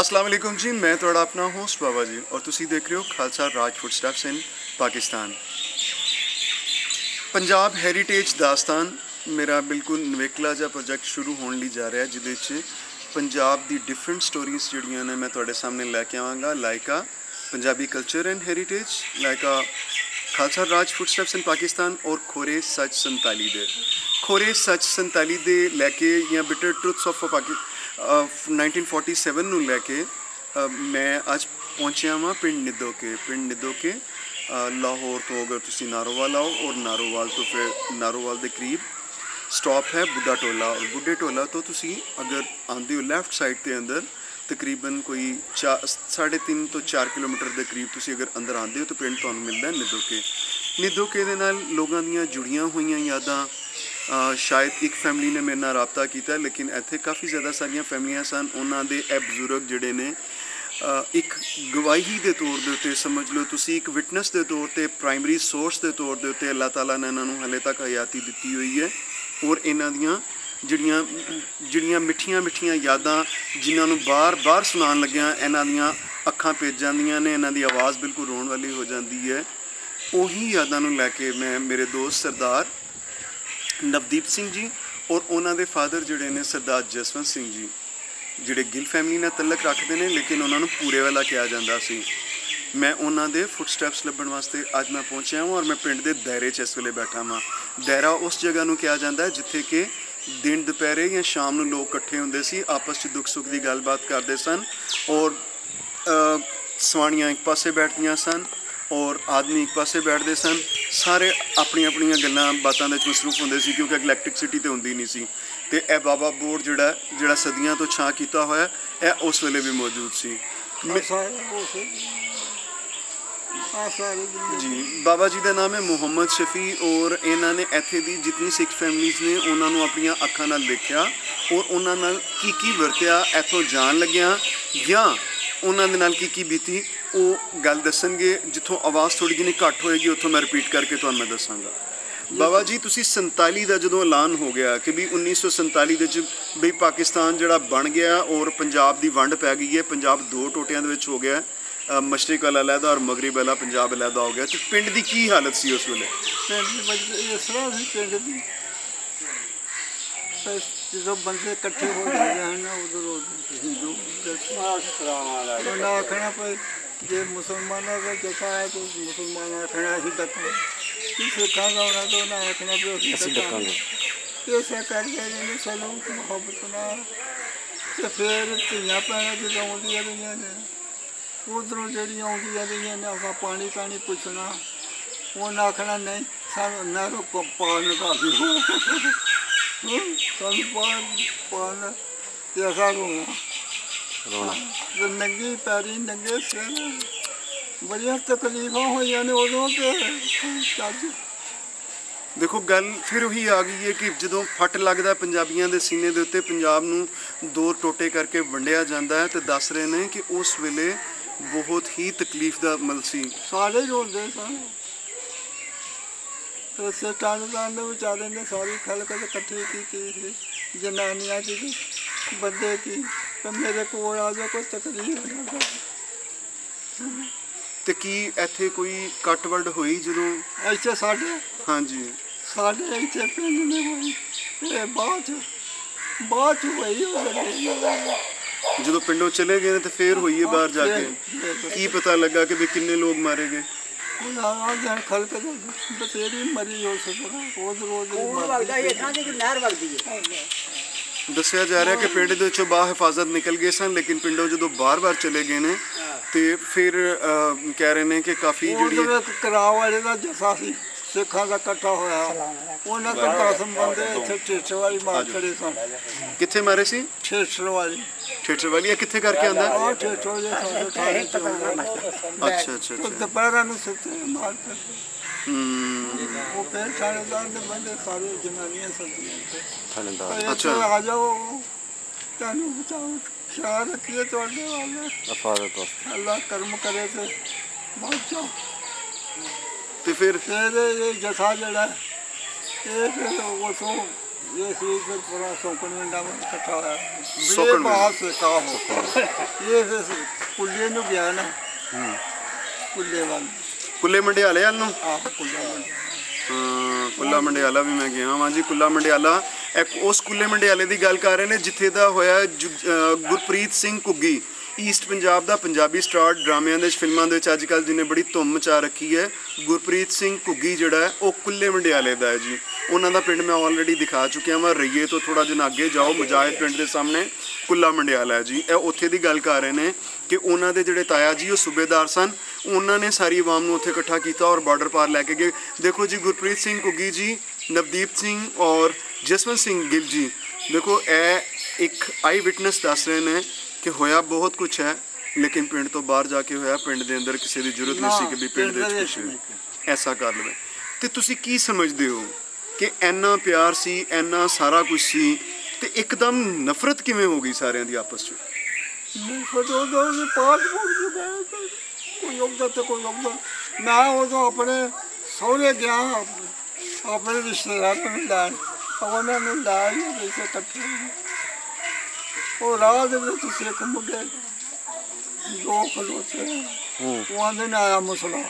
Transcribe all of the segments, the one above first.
अस्सलाम वालेकुम जी, मैं थोड़ा अपना होस्ट बाबा जी और तुसी देख रहे हो Khalsa Raj footsteps in Pakistan. Punjab heritage दास्तान मेरा बिल्कुल नवेकला जा प्रोजेक्ट शुरू होने ली जा रहा है, जिहदे पंजाब दी डिफरेंट स्टोरीज जिहड़ियां ने मैं तुहाडे सामने लैके आवांगा, लाइक आ Punjabi culture and heritage, like आ खालसा राज फुटस्टेप्स इन पाकिस्तान और खोरे सच 47 दे लैके या बिटर ट्रुथ्स ऑफ 1947 नूं लैके मैं अज पहुंचिया वां पिंड निदोके लाहौर तो अगर तुसी नारोवाल आओ और नारोवाल तो फिर नारोवाल के करीब स्टॉप है बुढ़ा टोला, और बुढ़े टोला तो तुसी अगर आंदे हो लैफ्ट साइड के अंदर तकरीबन कोई 3.5 तो 4 किलोमीटर के करीब तुसी अगर अंदर आंदे हो तो पिंड तुहानूं मिलदा है निदोके दे नाल लोगां दीयां जुड़ियां होईयां यादां। शायद एक फैमिली ने मेरे नाल राबता किया, लेकिन इत्थे काफ़ी ज़्यादा सारियां फैमिलियां सन। उन्हां दे ए बजुर्ग जिहड़े ने एक गवाही के तौर के उत्ते समझ लो तुसी, एक विटनस के तौर पर, प्राइमरी सोर्स के तौर के उत्ते अल्लाह ताला ने इन्हां नूं हाले तक हयाती दी हुई है। और इन्हां दियां जिहड़ियां मिठियां यादां जिन्हां नूं बार बार सुनान लग्या इन्हां दियां अखां भीज जांदियां ने, इन्हां दी आवाज़ बिल्कुल रोण वाली हो जाती है। उही यादां नूं लैके मैं मेरे दोस्त सरदार नवदीप सिंह जी और उन्हां दे फादर जिहड़े ने सरदार जसवंत सिंह जी, जिहड़े गिल फैमिली नाल तलक रखते हैं, लेकिन उन्होंने पूरे वाला कहा जाता सी। मैं उन्होंने दे फुटस्टैप्स लभण वास्ते अज मैं पहुँचा हूँ और मैं पिंड के दायरे च इस वेले बैठा हाँ। दायरा उस जगह नूं कहा जाता है जिथे कि दिन दोपहरे या शाम नूं लोग इकट्ठे होंदे सी, आपस च दुख सुख की गलबात करते सन और सवाणियाँ एक पासे बैठदियां सन और आदमी एक पासे बैठते सन। सारे अपनी अपनी गल्लां बातां दे मसरूफ होंदे सी, क्योंकि इलैक्ट्रिसिटी तो होंदी नहीं सी। ते ए बाबा बोर्ड जिहड़ा सदियां तो छां कीता होया ए उस वेले भी मौजूद सी। जी बाबा जी का नाम है मुहम्मद शफी और इन्हों ने इत्थे दी जितनी सिख फैमिलीज़ ने उन्होंने अपन अखां नाल देखा और उन्होंने की वरत्या इतों जान लग्या या उन्होंने नाल की बीती वो गल दसणगे। जिथों आवाज़ थोड़ी जी घट होएगी उत्थों मैं रिपीट करके तुहानूं मैं दसांगा। बाबा जी तुसी 47 का जो ऐलान हो गया कि भी 1947 के बई पाकिस्तान जिहड़ा बन गया और पंजाब की वंड पै गई है, पंजाब 2 टोटियां दे विच हो गया, मशरक वाला अलहदा और मगरब वाला पंजाब अलहदा हो गया। तो पिंड की की हालत सी उस वेले? जो बंदे इकट्ठे हो जाते हैं ना उधर हिंदू आखना भाई जे मुसलमानों का जता है तो मुसलमान आखना असी डकां, सिखा का होना तो उन्हें आखना भी असी डकांगे। इस करके चलो मुहब्बत ना तो फिर धियां भैनां जो आउंदियां रहियां ने उधरों जड़ियां आउंदियां रहियां ने असां पानी तानी पुछना, उन्हें आखना नहीं सानूं नहरों पार निकाल ऐसा रोना तो नंगी पैरी नंगे सिर बड़िया तकलीफा हुई ने उदों के। देखो गल फिर वही आ गई है कि जो फट लगता पंजाबियों के सीने के उत्ते पंजाब नूं 2 टोटे करके वंडिया जाता है, तो दस रहे हैं कि उस वेले बहुत ही तकलीफ का अमल सी। सारे रोंदे सन टाणदान बेचारे ने सारी खलक इकट्ठी की थी, जनानियाँ की बंदे की, तो मेरे को आ जाओ कोई तकलीफ नहीं। तो की इत्थे कोई कट वंड हुई जो ऐसे साढ़े? हाँ जी साढ़े इतने पिंड में हुई, बाद हुई जो पिंडों चले गए तो फिर हुई है बाहर जाके की पता लगा कि भी किन्ने लोग मारे गए? दसिया जा रहा है कि पिंड दे विचों बाह हिफाजत निकल गए सन, लेकिन पिंडों जो बार बार चले गए ने तो फिर कह रहे हैं कि काफ़ी कराव वाले का जसा सी सिखा का इकट्ठा होया उन्हें तो 10 बंदे इत्थे ठेठर वाली मार खड़े सन। कित्थे मारे सी? ठेठर वाली कित्थे करके आंदा? अच्छा तो दोपहर नूं सुते मार कर वो फिर थानेदार दे बंदे सारे जनानियां सदियां अच्छा आ जाओ तानू बचाओ ख्याल रखिए तुहाडे वाले अल्लाह कर्म करे तो बच जाओ। तो फिर ये जसा जड़ा ये फिर उसों ये सी फिर पूरा सौकन में नाम इकट्ठा है सौकन में। बाहर से का हो ये फिर कुल्ले नु गया ना कुल्ले वाल कुल्ले मंडियाले वाल नूं कुल्ले वाल कुल्ला मंडियाला भी मैं गया हाँ जी कुल्ला मंडियाला एक उस कुल्ले मंडियाले की गल कर रहे हैं जिथे दा होया गुरप्रीत सिंह घुग्गी ईस्ट पंजाब का पंजाबी स्टार ड्रामिਆਂ ਦੇ फिल्मों के अजकल जिन्हें बड़ी धुम मचा रखी है गुरप्रीत सिंह घुग्गी जिहड़ा है वो कुल्ले मंडियाले का है जी उन्हों का पिंड मैं ऑलरेडी दिखा चुकिया वा रईए तो थोड़ा जिन्ना अगे जाओ मुजाहिद पिंड के सामने कुल्ला मंडियाला है जी उत्थे की गल कर रहे हैं कि उन्होंने जिहड़े ताया जी वो सूबेदार सन उन्होंने सारी आवाम को उत्थे इकट्ठा किया और बॉर्डर पार लैके गए देखो जी गुरप्रीत सिंह घुग्गी जी नवदीप सिंह और जसवंत सिंह गिल जी देखो एक आई विटनेस दस रहे हैं कि होया बहुत कुछ है लेकिन पिंड तो बाहर जाके होया पिंड के अंदर किसी की जरूरत नहीं सी कि भी पिंड दे कुछ ऐसा कर लवे तो तुसी की समझते हो कि इन्ना प्यार सी इन्ना सारा कुछ सी ते एकदम नफरत किवें हो गई सारिਆਂ ਦੀ आपस ਚ मैं उदों अपने सहुरे गया अपने रिश्तेदार लैन उन्होंने लाया जैसे कट्ठे वो राह सिख मुंडे दो खलोते वो आंदे नया मुसला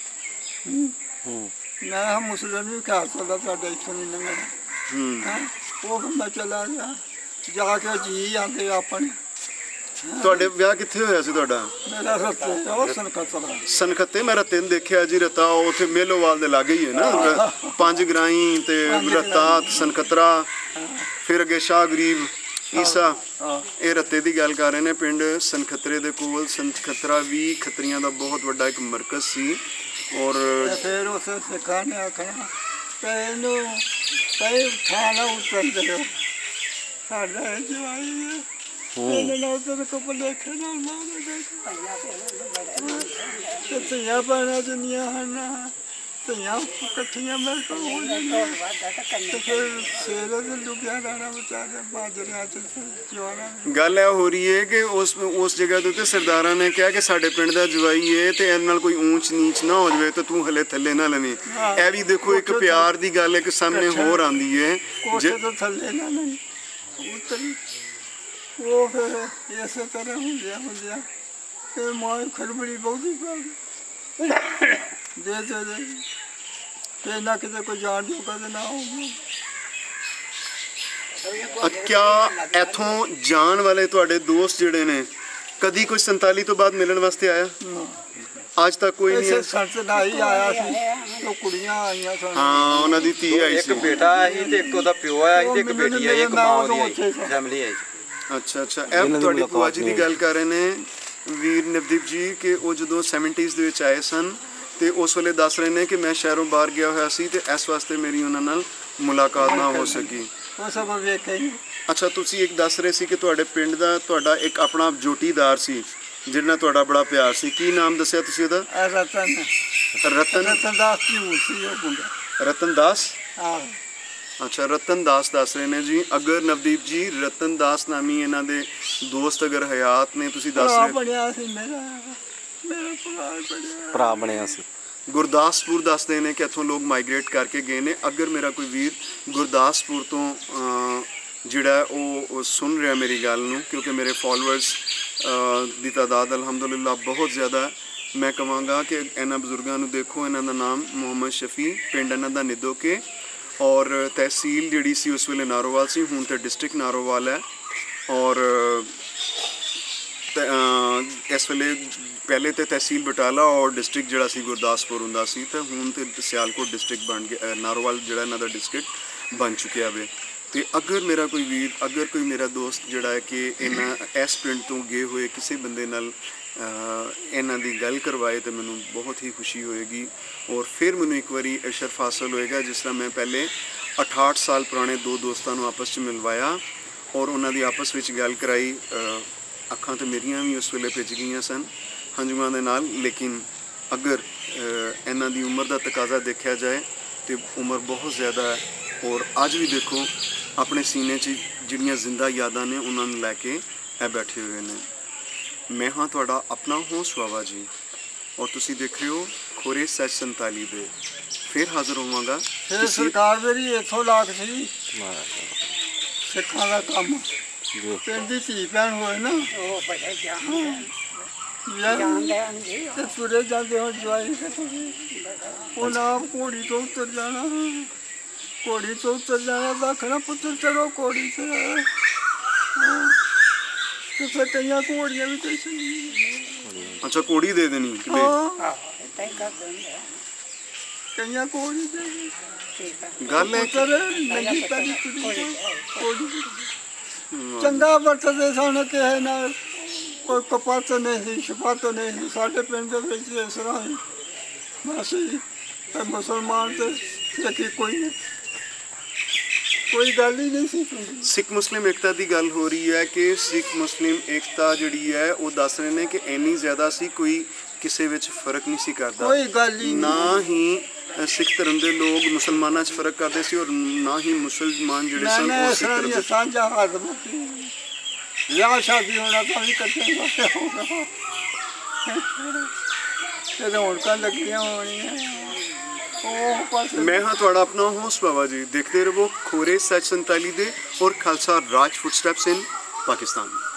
नया मुसले नहीं क्या चलता साढ़े इतों नहीं लंघना वो मैं चला गया जाके जी आते अपने ਤੁਹਾਡੇ ਵਿਆਹ ਕਿੱਥੇ ਹੋਇਆ ਸੀ ਤੁਹਾਡਾ मेरा रत्ते और सनखतरा ਸਨਖੱਤੇ ਮੈਂ ਰੱਤੇ ਨੂੰ ਦੇਖਿਆ ਜੀ ਰਤਾ ਉੱਥੇ ਮੇਲੋਵਾਲ ਦੇ ਲਾਗੇ ਹੀ ਹੈ ਨਾ ਪੰਜ ਗਰਾਈ ਤੇ ਰਤਾ ਸਨਖਤਰਾ ਫਿਰ ਅੱਗੇ ਸ਼ਾਹ ਗਰੀਬ ਈਸਾ ਇਹ ਰੱਤੇ ਦੀ ਗੱਲ ਕਰ ਰਹੇ ਨੇ ਪਿੰਡ ਸਨਖਤਰੇ ਦੇ ਕੋਲ ਸਨਖਤਰਾ ਵੀ ਖੱਤਰੀਆਂ ਦਾ ਬਹੁਤ ਵੱਡਾ ਇੱਕ ਮਰਕਜ਼ ਸੀ ਔਰ फिर उसे सिखाने आखना तेनू कई खाना उतर दो साढ़े जवाई कपड़े धीया भैन जिन्नियां हैं धीया कट्ठियां मेरे को हो जांदियां फिर सेरे ते लुकिया रहना बेचारे बाजरियां च जवाना गल हो रही है कि उस जगह के उत्ते सरदारा ने कहा कि साडे पिंड दा जवाई है ते इहदे नाल कोई ऊंच नीच ना हो जाए तो तू हले थल्ले ना लवें ए भी देखो एक प्यार दी गल एक सामने होर आंदी है कोठे तो थल्ले ना नहीं उतरी वो फिर इस तरह होंदिया फिर मां खड़बड़ी बहुत ही दे फिर ना किते कोई जान जोगा तो ना हो क्या इथों जान वाले तुहाडे दोस्त जिहड़े ने कदी कोई 47 तो बाद मिलने वास्ते आया आज तक कोई नहीं संत ना ही आया सी तो कुड़ियां आईयां सन हां उन्हां दी धी आई सी एक बेटा आई ते एक ओदा प्यो आया ते एक बेटी आई एक मां दी आई फैमिली आई अच्छा अच्छा ਇਹ ਤੁਹਾਡੀ ਭੂਆ ਜੀ ਦੀ ਗੱਲ ਕਰ ਰਹੇ ਨੇ ਵੀਰ ਨਵਦੀਪ ਜੀ ਕਿ ਉਹ ਜਦੋਂ 70s ਦੇ ਵਿੱਚ ਆਏ ਸਨ ਤੇ ਉਸ ਵੇਲੇ ਦੱਸ ਰਹੇ ਨੇ ਕਿ ਮੈਂ ਸ਼ਹਿਰੋਂ ਬਾਹਰ ਗਿਆ ਹੋਇਆ ਸੀ ਤੇ ਇਸ ਵਾਸਤੇ ਮੇਰੀ ਉਹਨਾਂ ਨਾਲ ਮੁਲਾਕਾਤ ਨਾ ਹੋ ਸਕੀ ਉਹ ਸਭ ਵੇਖੇ ਅੱਛਾ ਤੁਸੀਂ ਇੱਕ ਦੱਸ ਰਹੇ ਸੀ ਕਿ ਤੁਹਾਡੇ ਪਿੰਡ ਦਾ ਤੁਹਾਡਾ ਇੱਕ ਆਪਣਾ ਜੋਟੀਦਾਰ ਸੀ ਜਿਹਦੇ ਨਾਲ ਤੁਹਾਡਾ ਬੜਾ ਪਿਆਰ ਸੀ ਕੀ ਨਾਮ ਦੱਸਿਆ ਤੁਸੀਂ ਉਹਦਾ रतन दास जी उसी हो मुंडा रतन दास हां अच्छा रतन दास दस रहे ने जी अगर नवदीप जी रतन दास नामी इन्हां दे दोस्त अगर हयात ने तुसी दस रहे बढ़िया सी मेरा भरा बनया सी गुरदासपुर दसदे ने कि इत्थों लोग माइग्रेट करके गए ने अगर मेरा कोई वीर गुरदासपुर तो जिहड़ा वो सुन रहा मेरी गल नूं क्योंकि मेरे फॉलोअर्स दी तादाद अलहमदुलिल्लाह बहुत ज़्यादा मैं कहांगा कि इन्हां बजुर्गों नूं देखो इन्हां दा नाम मोहम्मद शफी पिंड इन्हां दा निदोके और तहसील जिहड़ी सी उस वेले नारोवाल सी हुण ते डिस्ट्रिक्ट नारोवाल है और इस वेले पहले तो तहसील बटाला और डिस्ट्रिक्ट जिहड़ा सी गुरदासपुर हुंदा सी ते हुण ते सियालकोट डिस्ट्रिक्ट बन गया नारोवाल जिहड़ा इन्हां दा डिस्ट्रिक्ट बन चुकिया वे तो अगर मेरा कोई वीर अगर कोई मेरा दोस्त जिहड़ा है कि इन्हां इस पिंड तो गए हुए किसी बंदे नाल इन्हां दी गल करवाए तो मैनूं बहुत ही खुशी होएगी और फिर मैनूं एक बारी शर्फ हासिल होएगा जिस तरह मैं पहले 68 साल पुराने दो दोस्तों आपस में मिलवाया और उन्हां दी आपस में गल कराई अखां तो मेरियां भी उस वेले भिज गईयां सन हंझुआं दे नाल लेकिन अगर इन्हां दी उम्र का तकाजा देखा जाए तो उम्र बहुत ज़्यादा है और अज भी देखो अपने सीने च जिहड़ियां जिंदा यादां ने उन्हां नूं लैके बैठे हुए हैं मैं हाँ तुहाडा अपना हूँ स्वावा जी और तुसी देख रहे हो खोरे सच 47 दे फिर हाजिर होवांगा सरकार मेरी इत्थों लाख सी ਸਿੱਖਾਂ ਦਾ ਕੰਮ ਪਿੰਡ ਦੀ ਧੀ ਭੈਣ ਹੋਏ ਨਾ ਉਹ ਬੜੇ ਯਾਰ ਜਾਣਦੇ ਤੇ ਤੁਰੇ ਜਾਂਦੇ ਹੋ ਜਵਾਈ ਉਹ ਨਾ ਘੋੜੀ ਤੋਂ ਉਤਰ ਜਾਣਾ ਘੋੜੀ ਤੋਂ ਉਤਰ ਜਾਣਾ ਦੱਖਣਾ ਪੁੱਤਰ ਚੜੋ ਘੋੜੀ ਤੇ ਤੇ ਫਿਰ ਕਈਆਂ ਘੋੜੀਆਂ ਵੀ ਤੇ ਅੱਛਾ ਕੋੜੀ ਦੇ ਦੇਣੀ ਕਿ ਹਾਂ ਤੈਂ ਕਰ ਦਿੰਦੇ ਕਈਆਂ ਘੋੜੀ ਦੇ ਠੀਕ ਹੈ ਗੱਲ ਹੈ ਕਿ ਨਹੀਂ ਪੈਰੀ ਘੋੜੀ ਚੰਗਾ ਵਰਤਦੇ ਸਨ ਕਿਸੇ ਨਾਲ ਕੋਈ ਕਪਾਤ ਨਹੀਂ ਸ਼ਪਾਤ ਨਹੀਂ ਸਾਡੇ ਪਿੰਡ ਦੇ ਵਿੱਚ ਇਸ ਤਰ੍ਹਾਂ ਹੀ ਅਸੀਂ ਮੁਸਲਮਾਨ ਤੇ ਸਿੱਖੀ ਕੋਈ ਗੱਲ ਹੀ ਨਹੀਂ ਸੀ ਸਿੱਖ ਮੁਸਲਿਮ ਏਕਤਾ ਦੀ ਗੱਲ ਹੋ ਰਹੀ ਹੈ ਕਿ ਸਿੱਖ ਮੁਸਲਿਮ ਏਕਤਾ ਜਿਹੜੀ ਹੈ ਉਹ ਦੱਸ ਰਹੇ ਨੇ ਕਿ ਇੰਨੀ ਜ਼ਿਆਦਾ ਸੀ ਕੋਈ ਕਿਸੇ ਵਿੱਚ ਫਰਕ ਨਹੀਂ ਸੀ ਕਰਦਾ ਕੋਈ ਗੱਲ ਹੀ ਨਾ ਹੀ ਸਿੱਖ ਧਰਮ ਦੇ ਲੋਕ ਮੁਸਲਮਾਨਾਂ 'ਚ ਫਰਕ ਕਰਦੇ ਸੀ ਔਰ ਨਾ ਹੀ ਮੁਸਲਮਾਨ ਜਿਹੜੇ ਸਨ ਉਹ ਸਿੱਖ ਧਰਮ ਦੇ ਸਾਂਝਾ ਹੱਥ ਵਿਆਹ ਸ਼ਾਦੀ ਹੋਣਾ ਤਾਂ ਵੀ ਇਕੱਠੇ ਹੋਣਾ ਤੇ ਰੌਣਕਾਂ ਲੱਗੀਆਂ ਹੋਣੀਆਂ ਉਹ ਪਾਸੇ ਮੈਂ ਹਾਂ ਤੁਹਾਡਾ ਆਪਣਾ ਹੋਸਟ ਬਾਬਾ ਜੀ ਦੇਖਦੇ ਰਹੋ ਖੋਰੇ ਸੱਚ 47 ਦੇ ਔਰ ਖਾਲਸਾ ਰਾਜ ਫੁੱਟਸਟੈਪਸ ਇਨ ਪਾਕਿਸਤਾਨ।